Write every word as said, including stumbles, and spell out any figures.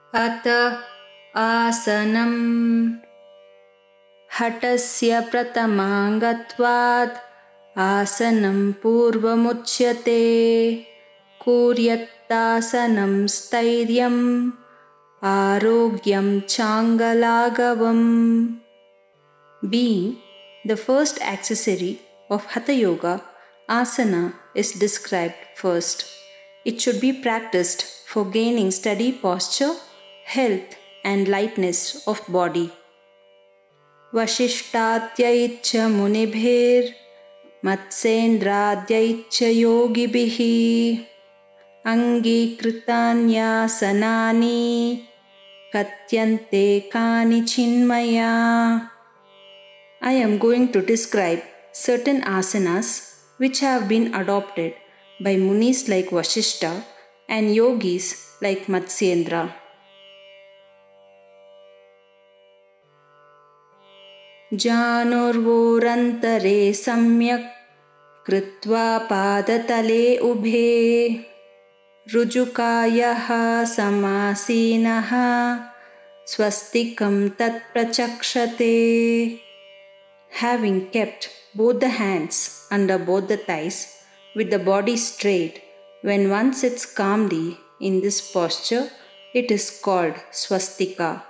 Hatha Asanam. Hatasya pratamangatvad asanam purvamuchyate kuryattasanam stairyam arogyam changalagavam. Being the first accessory of Hatha Yoga, asana is described first. It should be practiced for gaining steady posture, health and lightness of body. Vashishtadyaich munibhir matsendradyaicha yogibhihi angikritanyasanani katyante kani chinmaya. I am going to describe certain asanas which have been adopted by munis like Vashishta and yogis like Matsyendra. Janurvorantare samyak kritva padatale ubhe rujukayaha samasinaha swastikam tat prachakshate. Having kept both the hands under both the thighs with the body straight, when one sits calmly in this posture, it is called swastika.